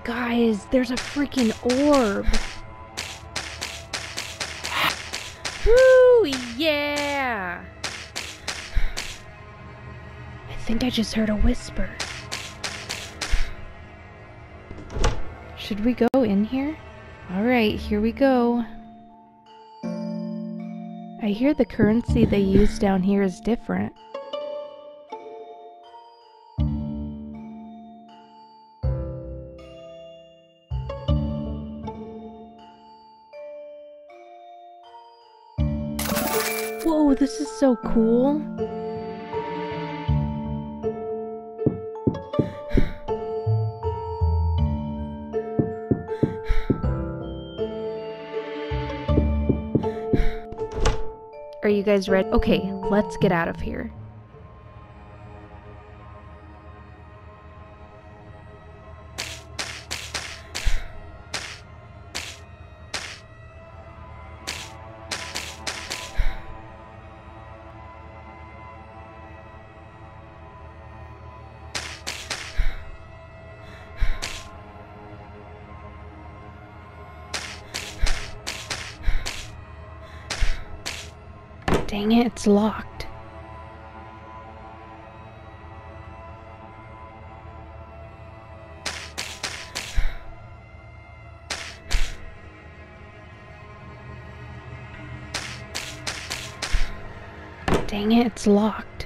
Guys, there's a freaking orb. Woo, yeah! I think I just heard a whisper. Should we go in here? Alright, here we go. I hear the currency they use down here is different. Whoa, this is so cool. Are you guys ready? Okay, let's get out of here. Dang it, it's locked. Dang it, it's locked.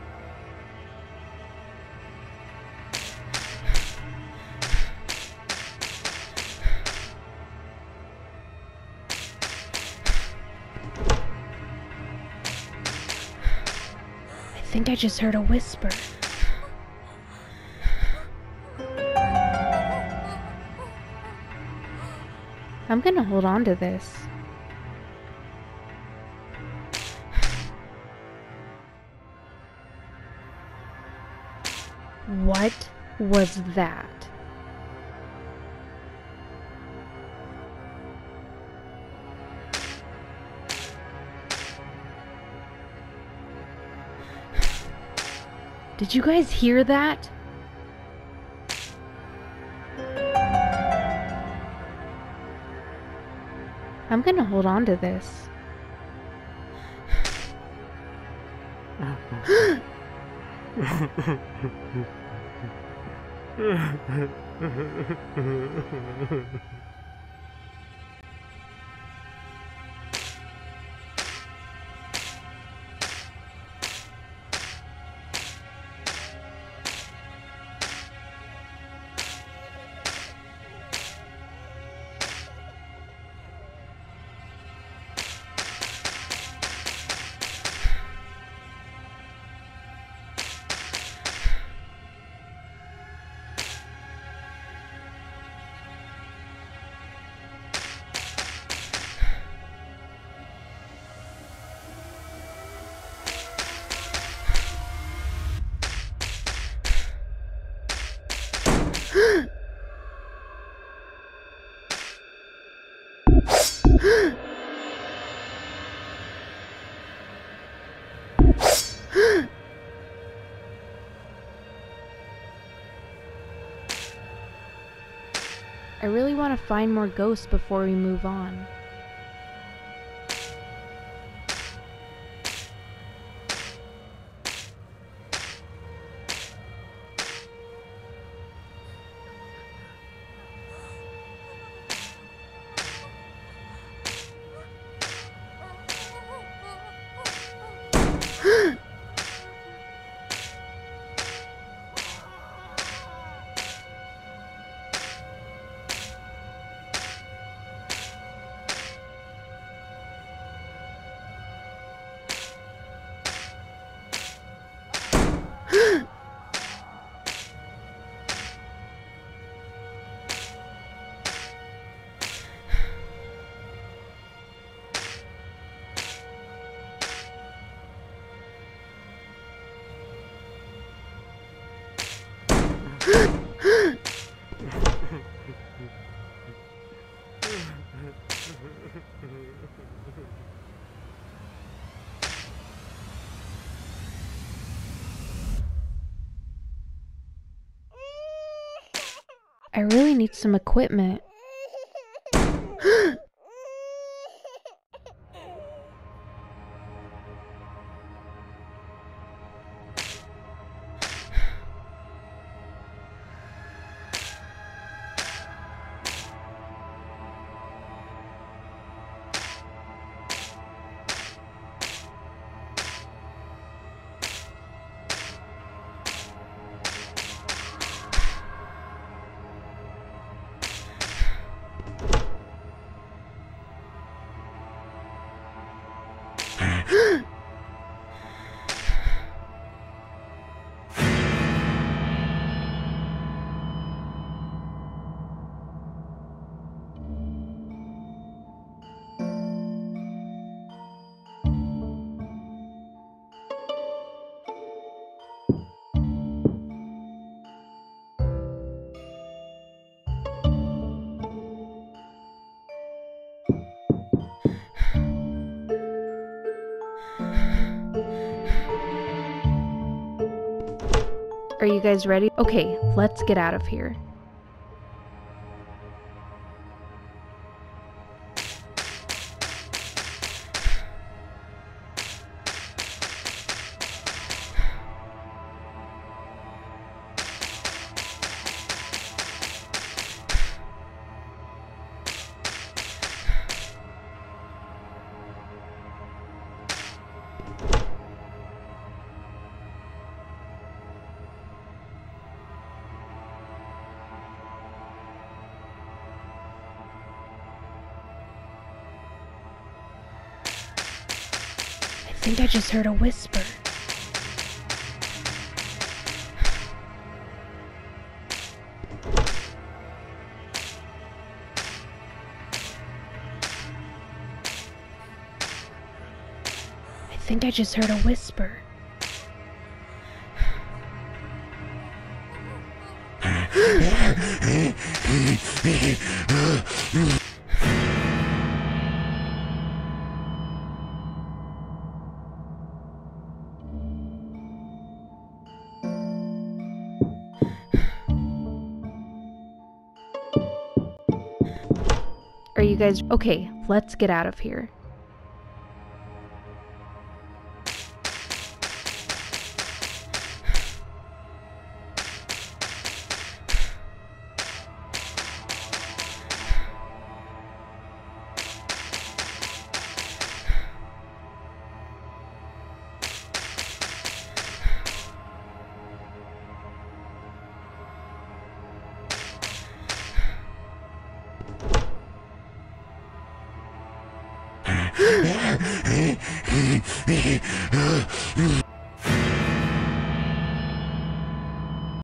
I think I just heard a whisper. I'm gonna hold on to this. What was that? Did you guys hear that? I'm gonna hold on to this. I really want to find more ghosts before we move on. I really need some equipment. Are you guys ready? Okay, let's get out of here. I think I just heard a whisper. I think I just heard a whisper. Are you guys okay? Let's get out of here.